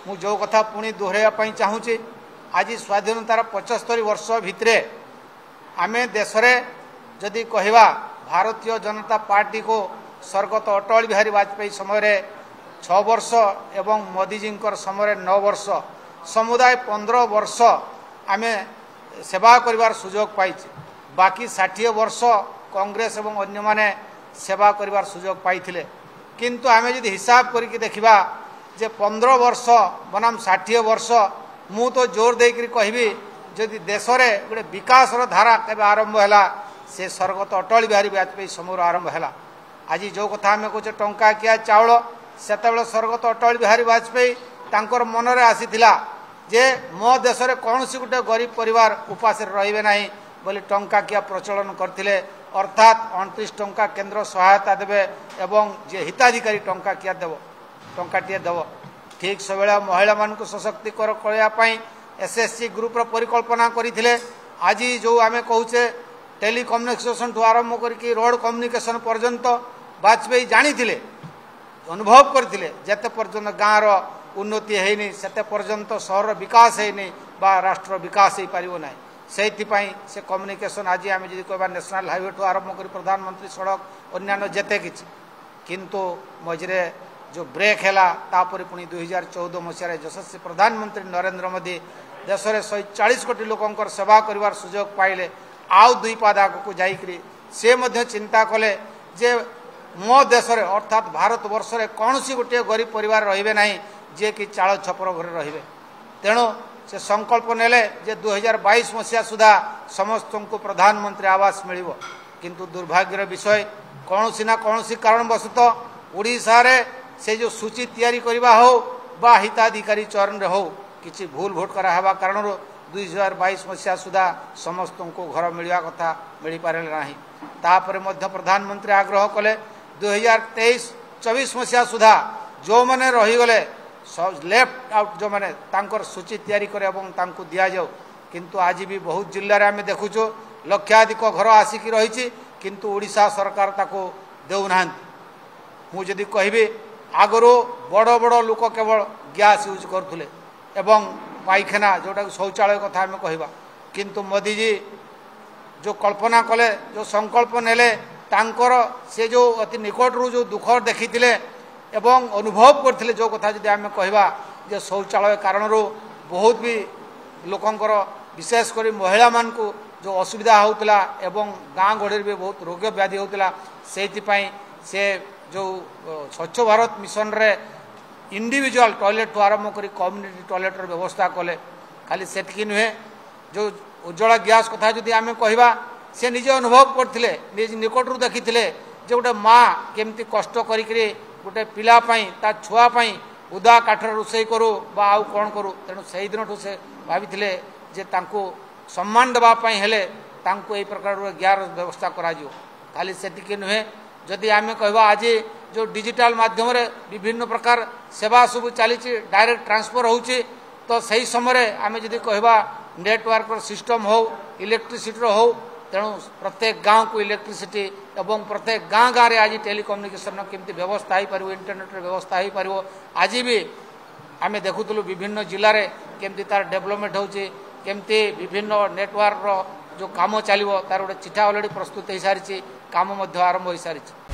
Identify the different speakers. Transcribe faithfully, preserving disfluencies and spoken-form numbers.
Speaker 1: मु जो कथा पुणी दोहराइवाई चाहूँगी आज स्वाधीनतार पचहत्तर वर्ष भितर आमे देश में जदि कहवा भारतीय जनता पार्टी को स्वर्गत अटल बिहारी वाजपेयी समय छ वर्ष एवं मोदीजी समय नौ वर्ष समुदाय पंद्रह वर्ष आमे सेवा करिवार सुजोग पाई बाकी षाठिए वर्ष कांग्रेस एवं अन्य माने सेवा करिवार सुजोग पाइथिले किंतु आमे जदि हिसाब करके देखिबा जे पंद्रह वर्ष बनाम षाठिए वर्ष मु तो जोर देकरी कहबी जदि देश में गोटे विकास धारा केबे आरंभ हैला से स्वर्गत अटल बिहारी वाजपेयी समय आरंभ हैला आज जो कथा आमे कहचे टंका किया चाउल सेतेबेले स्वर्गत अटल बिहारी वाजपेयी तांकर मनरे आसीथिला जे मो देश में कौन सी गोटे गरीब परिवार उपास रहिबे नाही बोली टंका किया प्रचलन करथिले अर्थात उनतीस टंका केंद्र सहायता देवे एवं जे हिताधिकारी टंका किया देव टंकाटे देव ठीक सब महिला मान सशक्तिकर करने एसएससी ग्रुप परिकल्पना करते आज जो आम कहचे टेलीकम्युनिकेशन ठू आरंभ करके रोड कम्युनिकेशन पर्यंत वाजपेयी जानी अनुभव करते जिते पर्यंत गाँव उन्नति होनी से पर्यंत सहर विकास होनी बा राष्ट्र विकास हो पार ना से से कम्युनिकेशन आज आम जी कह नेशनल हाईवे ठू आरंभ कर प्रधानमंत्री सड़क अन्य जेते कि किंतु मझे जो ब्रेक है तापर पुणी दुई हजार चौदह मसीह यशस्वी प्रधानमंत्री नरेंद्र मोदी देश में शहे चालीस कोटी लोकंर सेवा करिवार सुजोग पाइले आउ दुई पाद आगक जाइकरी से मध्य चिंता कले जे मो देश में अर्थात भारत वर्ष में कौन सी गोटे गरीब परिवार रहिबे नाही जे कि चाल छपर घर रहिबे तेणु से संकल्प नेले जे दो हजार बाईस मसीहा सुधा समस्त को प्रधानमंत्री आवास मिलिबो किंतु दुर्भाग्यर विषय कौन सी ना कौन सी कारणवशत ओडिशा रे से जो सूची तैयारी करवा हो बा हिताधिकारी चरण रे हो किसी भूल भोट करावा कारण दुई हजार बाईस मसीहा सुधा समस्त को घर मिलवा कथा मिल पारे ना तापर मध्य प्रधानमंत्री आग्रह कले दुई हजार तेईस चौबीस मसीहा सुधा जो मैंने रहीगले लेफ्ट आउट जो मैंने तांकर सूची तैयारी करे एवं तांको दिया जाओ किंतु आज भी बहुत जिले में आम देखुचु लक्षाधिक घर आसिकी रही किंतु ओडिशा सरकार ताको देउना मुझे कहबी आगरो बड़ बड़ लोक केवल गैस यूज करुले एवं पाइखाना जोटा शौचालय कथा आम कहवा किंतु मोदीजी जो कल्पना कले जो संकल्प नेले तांकर से जो अति निकटरू जो दुख देखी एवं अनुभव करते जो कथा जदि आम कहवा जे शौचालय कारण बहुत भी लोकंकर विशेषकर महिला मान को जो असुविधा होता एवं गाँ गहड़ी भी बहुत रोग व्याधि होता से से जो स्वच्छ भारत मिशन रे इंडिविजुअल टॉयलेट ठू आरंभ कर कम्युनिटी टॉयलेट व्यवस्था कले खाली सेटकी नुहे जो उज्ज्वला गैस कथा जदि आम कहवा से निजे अनुभव करते निज निकटरू देखी जे गोटे माँ केमती कष्ट करी गोटे पिलापाई ता छुआपाई उदा काठर रोषे करू बा आउ कौन करू तेणु से दिन ठू से भाभी जे तांको सम्मान देवाई हेले तांको एई प्रकार गैस व्यवस्था करा खाली सेटकी नुहे जदि आम कहवा आज जो डिजिटल माध्यम रे विभिन्न प्रकार सेवा सब चली डायरेक्ट ट्रांसफर होची तो सही समय आम जदि कहवा नेटवर्क सिस्टम हो इलेक्ट्रिसिटी हो तेणु प्रत्येक गाँव को इलेक्ट्रिसिटी एवं प्रत्येक गाँ गाँव में आज टेलीकम्युनिकेशन केमती व्यवस्था हो पार इंटरनेट व्यवस्था हो पार आज भी आम देखुलु विभिन्न जिले में केमती तार डेवलपमेंट होची केमती विभिन्न नेटवर्क जो काम चलो तार गोटे चिठा अलरेडी प्रस्तुत हो सारी काम आरंभ हो सारी।